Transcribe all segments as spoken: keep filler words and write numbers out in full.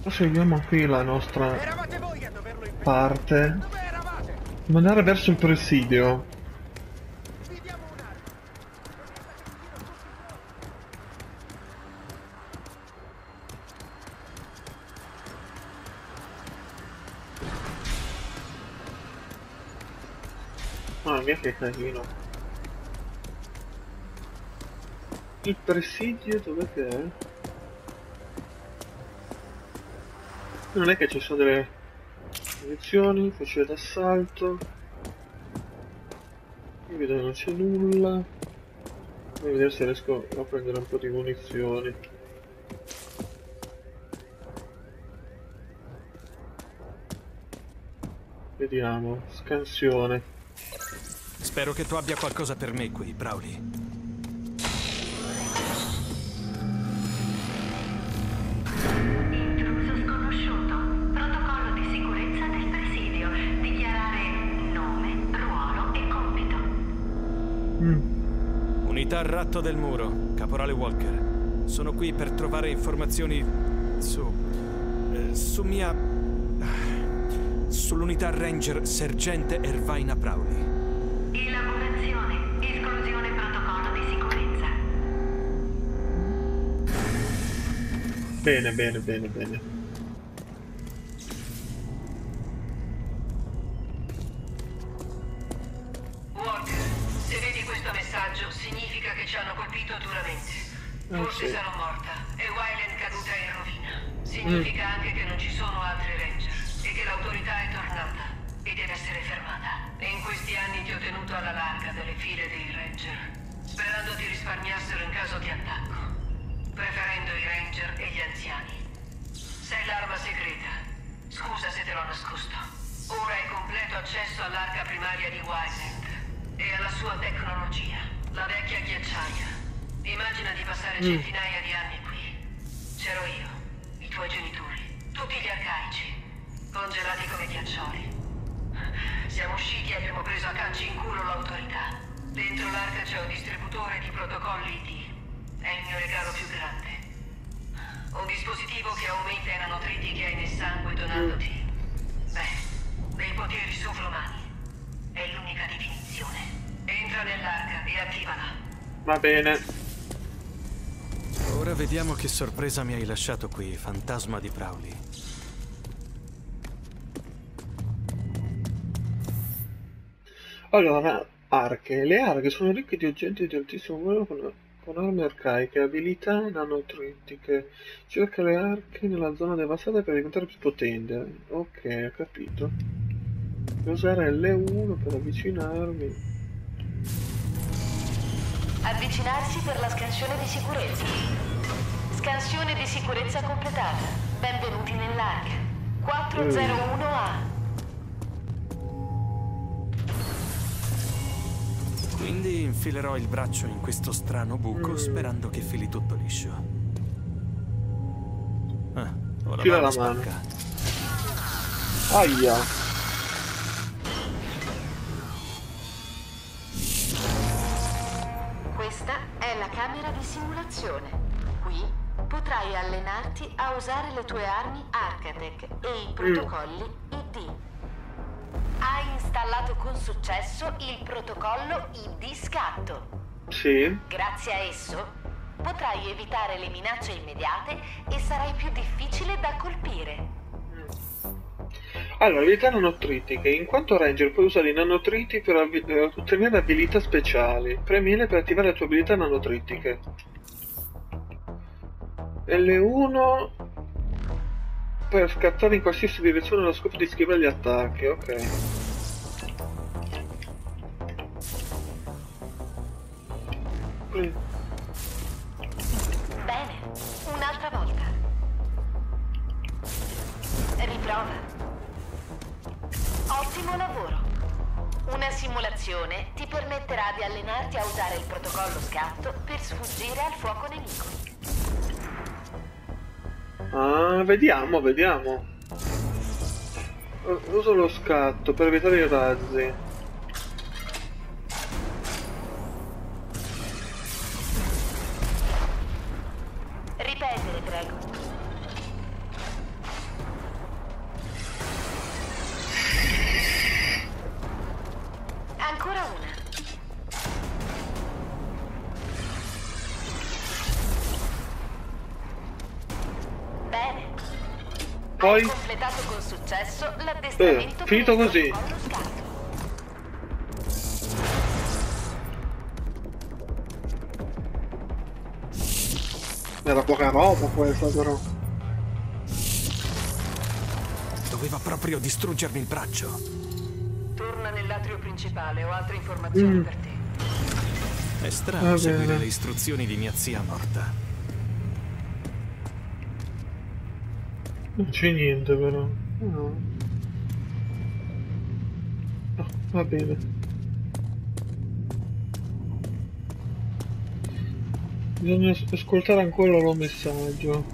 Seguiamo qui la nostra Eravate voi a doverlo impedire. parte. Dove eravate? Andare verso il presidio. Vi diamo un'arma. Mamma mia che casino. Il presidio dov'è che è? Non è che ci sono delle munizioni, fucile d'assalto. Qui vedo che non c'è nulla. Voglio vedere se riesco a prendere un po' di munizioni. Vediamo, scansione. Spero che tu abbia qualcosa per me qui, Brawley. Intruso sconosciuto. Protocollo di sicurezza del presidio. Dichiarare nome, ruolo e compito. Mm. Unità Ratto del Muro, Caporale Walker. Sono qui per trovare informazioni su... eh, su mia... sull'unità Ranger Sergente Ervaina Brawley. Elaborazione. Esclusione protocollo di sicurezza. Bene, bene, bene, bene. Walker, se vedi questo messaggio significa che ci hanno colpito duramente. Ah, Forse sì. sarò morta e Wayland caduta in rovina. Significa anche che non ci sono altri Ranger e che l'autorità è tornata e deve essere fermata. E in questi anni ti ho tenuto alla larga delle file dei Ranger, sperando ti risparmiassero in caso di attacco, preferendo i Ranger e gli anziani. Sei l'arma segreta. Scusa se te l'ho nascosto. Ora hai completo accesso all'arca primaria di Wayland e alla sua tecnologia, la vecchia ghiacciaia. Immagina di passare Mm. centinaia di anni qui. C'ero io, i tuoi genitori, tutti gli arcaici, congelati come ghiaccioli. Siamo usciti e abbiamo preso a calci in culo l'autorità. Dentro l'arca c'è un distributore di protocolli I D. È il mio regalo più grande. Un dispositivo che aumenta i nanotriti che hai nel sangue donandoti, beh, dei poteri sovrumani. È l'unica definizione. Entra nell'arca e attivala. Va bene. Ora vediamo che sorpresa mi hai lasciato qui, fantasma di Brawley. Allora, arche. Le arche sono ricche di oggetti di altissimo valore con, con armi arcaiche, abilità nanotritiche. Cerca le arche nella zona devastata per diventare più potente. Ok, ho capito. Devo usare L uno per avvicinarmi. Avvicinarsi per la scansione di sicurezza. Scansione di sicurezza completata. Benvenuti nell'arca. quattrocentouno A. Quindi infilerò il braccio in questo strano buco Mm. sperando che fili tutto liscio. Ah, ora Fila la la mano. spacca. Aia. Questa è la camera di simulazione. Qui potrai allenarti a usare le tue armi Arcatech e i protocolli I D. Hai installato con successo il protocollo I D Scatto. Sì. Grazie a esso potrai evitare le minacce immediate e sarai più difficile da colpire. Allora, abilità nanotritiche. In quanto Ranger puoi usare i nanotriti per, avvi- per ottenere abilità speciali. Premi L per attivare le tue abilità nanotritiche. L uno per scattare in qualsiasi direzione allo scopo di schivare gli attacchi. Ok. Mm. Bene, un'altra volta. Riprova. Ottimo lavoro. Una simulazione ti permetterà di allenarti a usare il protocollo scatto per sfuggire al fuoco nemico. Ah, vediamo, vediamo. U- Uso lo scatto per evitare i razzi. Ripetere, prego. poi... Hai completato con successo l'addestramento Eh, finito per il così. protocollo scarto. Era poca roba questa però. Doveva proprio distruggermi il braccio. Torna nell'atrio principale, ho altre informazioni Mm. per te. È strano Va seguire bene. le istruzioni di mia zia morta. Non c'è niente però. No. No, va bene. Bisogna as- ascoltare ancora il loro messaggio.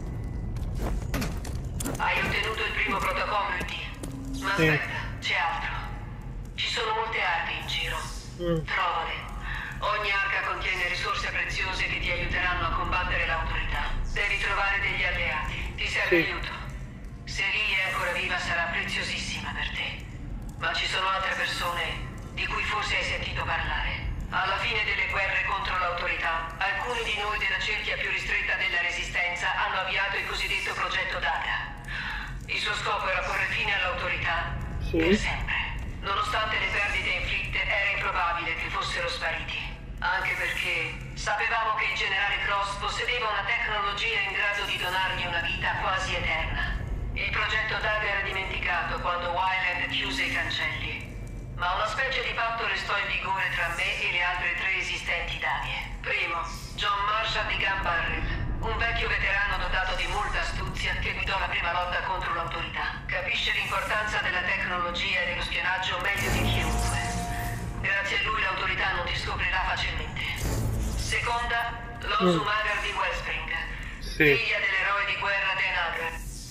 Hai ottenuto il primo protocollo in D. Ma Sì. aspetta, c'è altro. Ci sono molte armi in giro. Mm. Trovale. Ogni arca contiene risorse preziose che ti aiuteranno a combattere l'autorità. Devi trovare degli alleati. Ti serve Sì. aiuto. Se Lee è ancora viva sarà preziosissima per te. Ma ci sono altre persone di cui forse hai sentito parlare. Alla fine delle guerre contro l'autorità, alcuni di noi della cerchia più ristretta della resistenza hanno avviato il cosiddetto progetto Daga. Il suo scopo era porre fine all'autorità Sì. per sempre. Nonostante le perdite inflitte, era improbabile che fossero spariti. Anche perché sapevamo che il generale Cross possedeva una tecnologia in grado di donargli una vita quasi eterna. Il progetto Daga era dimenticato quando Wayland chiuse i cancelli. Ma una specie di patto restò in vigore tra me e le altre tre esistenti Daghe. Primo, John Marshall di Gun Barrel, un vecchio veterano dotato di molta astuzia che guidò la prima lotta contro l'autorità. Capisce l'importanza della tecnologia e dello spionaggio meglio di chiunque. Grazie a lui l'autorità non ti scoprirà facilmente. Seconda, Losu Mm. Magar di Wellspring, Sì. figlia dell'eroe di guerra Den Agar.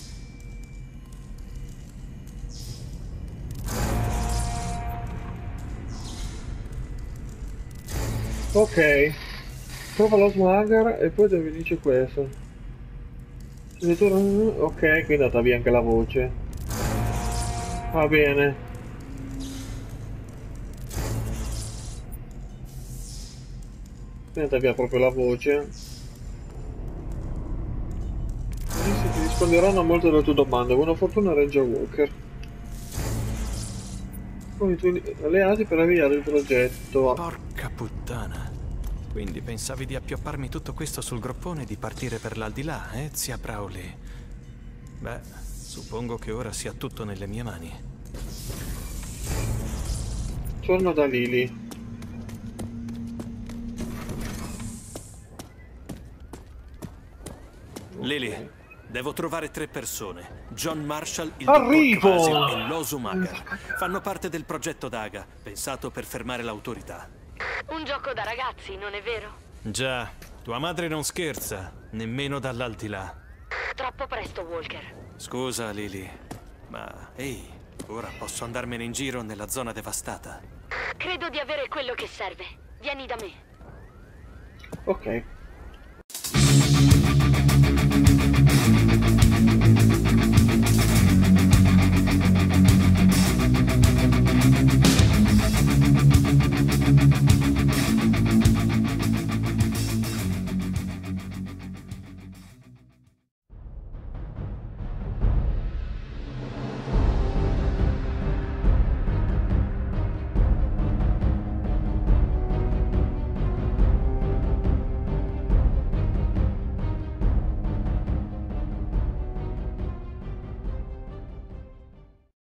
Ok. Prova lo swagger e poi dove dice questo. Se tu- Ok, qui è andata via anche la voce. Va bene. È andata via proprio la voce. Adesso ti risponderanno a molte delle tue domande. Buona fortuna Ranger Walker. Con i tuoi alleati per avviare il progetto. Porca puttana. Quindi pensavi di appiopparmi tutto questo sul groppone e di partire per l'aldilà, eh, zia Brawley? Beh, suppongo che ora sia tutto nelle mie mani. Torno da Lily. Lily, devo trovare tre persone. John Marshall, il Arrivo! dottor Kvasir e Losu Magar. Fanno parte del progetto Daga, pensato per fermare l'autorità. Un gioco da ragazzi, non è vero? Già, tua madre non scherza, nemmeno dall'aldilà. Troppo presto, Walker. Scusa, Lily, ma ehi, ora posso andarmene in giro nella zona devastata. Credo di avere quello che serve. Vieni da me. Ok.